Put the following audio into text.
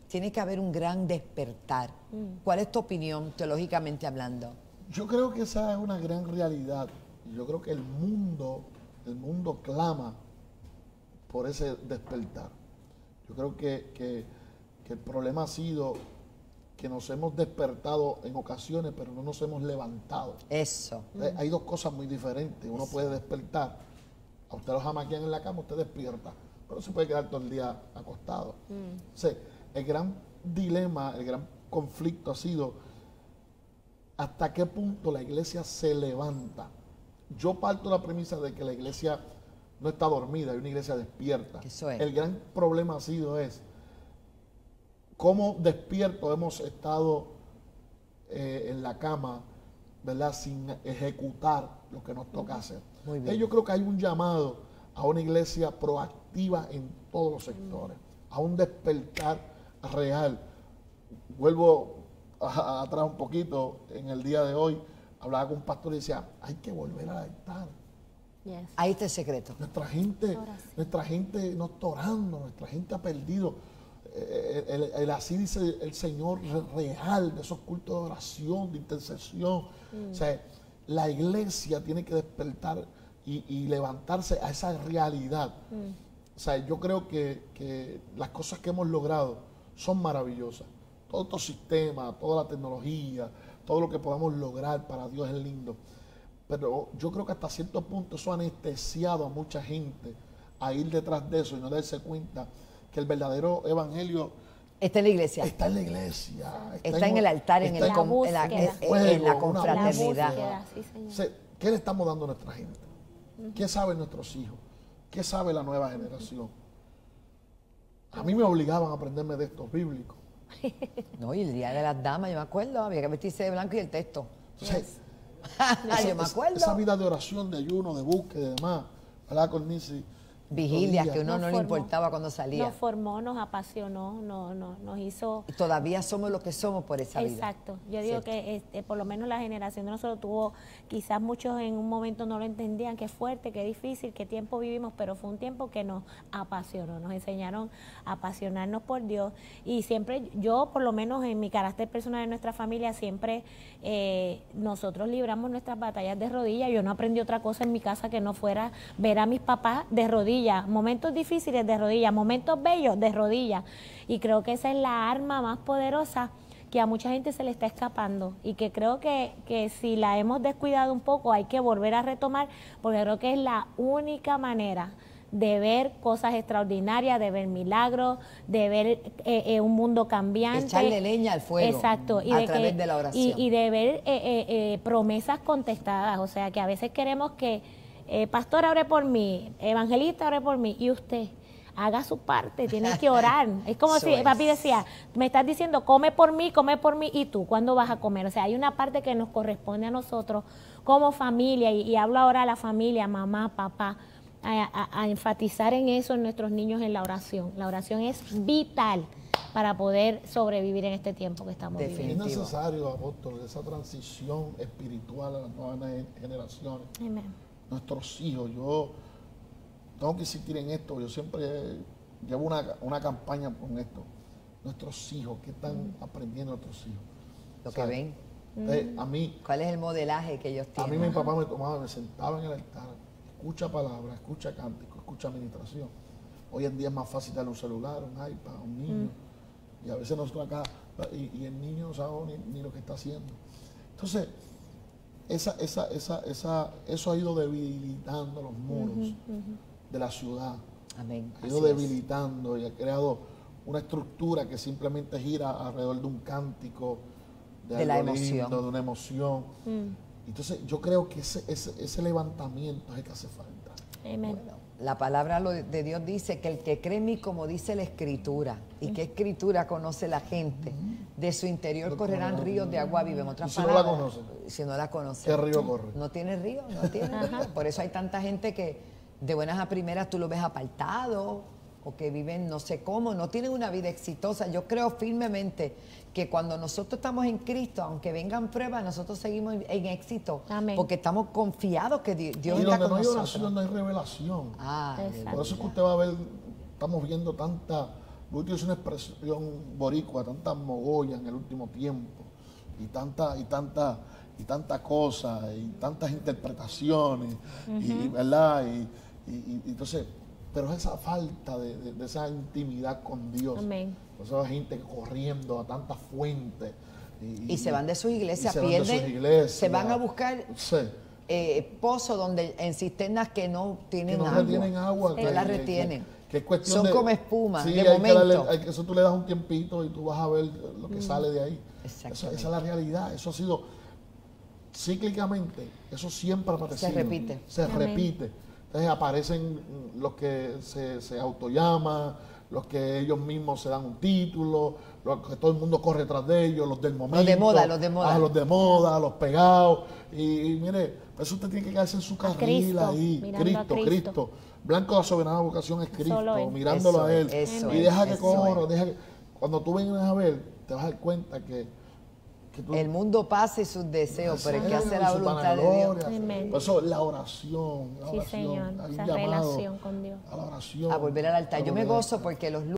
tiene que haber un gran despertar. ¿Cuál es tu opinión, teológicamente hablando? Yo creo que esa es una gran realidad. Yo creo que el mundo clama por ese despertar. Yo creo que el problema ha sido que nos hemos despertado en ocasiones, pero no nos hemos levantado. Eso. Hay dos cosas muy diferentes. Uno puede despertar, a usted lo jamaquean en la cama, usted despierta, pero se puede quedar todo el día acostado. O sea, el gran dilema, el gran conflicto ha sido hasta qué punto la iglesia se levanta. Yo parto de la premisa de que la iglesia no está dormida, hay una iglesia despierta. Eso es. El gran problema ha sido cómo despierto hemos estado en la cama, ¿verdad? Sin ejecutar lo que nos toca hacer. Muy bien. Yo creo que hay un llamado a una iglesia proactiva en todos los sectores, a un despertar real. Vuelvo atrás un poquito, en el día de hoy, hablaba con un pastor y decía, hay que volver al altar. Yes. Ahí está el secreto. Nuestra gente no está orando, nuestra gente ha perdido así dice el Señor real, de esos cultos de oración, de intercesión. O sea, la iglesia tiene que despertar y levantarse a esa realidad. O sea, yo creo que las cosas que hemos logrado son maravillosas. Todo estos sistemas, toda la tecnología, todo lo que podamos lograr para Dios es lindo. Pero yo creo que hasta cierto punto eso ha anestesiado a mucha gente a ir detrás de eso y no darse cuenta que el verdadero evangelio Está en la iglesia. está en la iglesia. Está en el altar, en la confraternidad. Sí, señor. O sea, ¿qué le estamos dando a nuestra gente? ¿Qué saben nuestros hijos? ¿Qué sabe la nueva generación? A mí me obligaban a aprenderme de estos bíblicos. No, y el día de las damas, yo me acuerdo, había que vestirse de blanco y el texto. Entonces, Yo me acuerdo. esa vida de oración, de ayuno, de búsqueda y demás, ¿verdad, Cornici? Vigilias que uno Nos no le formó. importaba cuando salía. Nos formó, nos apasionó, nos hizo... Y todavía somos lo que somos por esa vida. Exacto. Yo digo Cierto. que por lo menos la generación de nosotros tuvo, quizás muchos en un momento no lo entendían, qué fuerte, qué difícil, qué tiempo vivimos, pero fue un tiempo que nos apasionó, nos enseñaron a apasionarnos por Dios. Y siempre, yo por lo menos en mi carácter personal de nuestra familia, siempre nosotros libramos nuestras batallas de rodillas. Yo no aprendí otra cosa en mi casa que no fuera ver a mis papás de rodillas, momentos difíciles de rodillas, momentos bellos de rodillas. Y creo que esa es la arma más poderosa que a mucha gente se le está escapando y que creo que si la hemos descuidado un poco hay que volver a retomar, porque creo que es la única manera de ver cosas extraordinarias, de ver milagros, de ver un mundo cambiante. Echarle leña al fuego. Exacto. Y a través de la oración. Y de ver promesas contestadas. O sea, que a veces queremos que pastor ore por mí, evangelista ore por mí, y usted haga su parte, tiene que orar. Es como Eso si es. papi decía, me estás diciendo come por mí, y tú, ¿cuándo vas a comer? O sea, hay una parte que nos corresponde a nosotros como familia, y hablo ahora a la familia, mamá, papá, a enfatizar en eso en nuestros niños, en la oración. La oración es vital para poder sobrevivir en este tiempo que estamos viviendo. Es necesario, apóstol, esa transición espiritual a las nuevas generaciones. Amén. Nuestros hijos, yo tengo que insistir en esto, yo siempre llevo una campaña con esto. Nuestros hijos, ¿qué están aprendiendo nuestros hijos? Lo que ven. A mí, ¿Cuál es el modelaje que ellos a mí tienen? mi papá me tomaba, me sentaba en el altar, escucha palabras, escucha cántico, escucha administración. Hoy en día es más fácil darle un celular, un iPad a un niño. Y a veces nosotros acá, y el niño no sabe ni lo que está haciendo. Entonces, eso ha ido debilitando los muros de la ciudad. Amén. Ha ido Así es. debilitando y ha creado una estructura que simplemente gira alrededor de un cántico, De la algo emoción. lindo, de una emoción. Entonces, yo creo que ese levantamiento es el que hace falta. Amén. Bueno, la palabra de Dios dice que el que cree en mí, como dice la Escritura, y qué Escritura conoce la gente, de su interior correrán ríos de agua viva. En otras ¿Y si no la palabras, conoce? si no la conoce. ¿Qué río corre? No tiene río, no tiene río. Por eso hay tanta gente que de buenas a primeras tú lo ves apartado, o que viven no sé cómo, no tienen una vida exitosa. Yo creo firmemente que cuando nosotros estamos en Cristo, aunque vengan pruebas, nosotros seguimos en éxito. Amén. Porque estamos confiados que Dios Y está donde con no hay nosotros. oración, no hay revelación. Ah, Exacto. Por eso es que usted va a ver, estamos viendo Booty es una expresión boricua, tanta mogolla en el último tiempo, y tanta cosa, y tantas interpretaciones, ¿verdad? Y entonces, pero esa falta de esa intimidad con Dios, Amén. esa gente corriendo a tantas fuentes. Y se van de sus iglesias, se van de pierden, sus iglesias. se van a buscar Sí. pozos donde en cisternas que no tienen Que no agua. retienen agua. No las retienen. Que es cuestión Son de, como espuma, sí, de hay momento. que darle, eso tú le das un tiempito y tú vas a ver lo que sale de ahí. Esa es la realidad. Eso ha sido cíclicamente, eso siempre ha aparecido. Se repite. Se Amén. repite. Entonces aparecen los que se autollaman, los que ellos mismos se dan un título, los que todo el mundo corre tras de ellos, los del momento. Los de moda, los de moda. Los de moda, los pegados. Y mire, eso usted tiene que quedarse en su carril Cristo, ahí. mirando a Cristo. Blanco de la soberana vocación es Cristo, Solo Él. mirándolo a Él. Eso Y es, deja que eso corra, es. deja que... Cuando tú vengas a ver, te vas a dar cuenta que tú... El mundo pasa y sus deseos, pero hay que hacer la su voluntad de Dios. vanagloria. Amén. Por eso la oración, Sí, Señor, hay un esa llamado relación con Dios. a la oración. A volver al altar. Yo me volver al gozo altar. porque los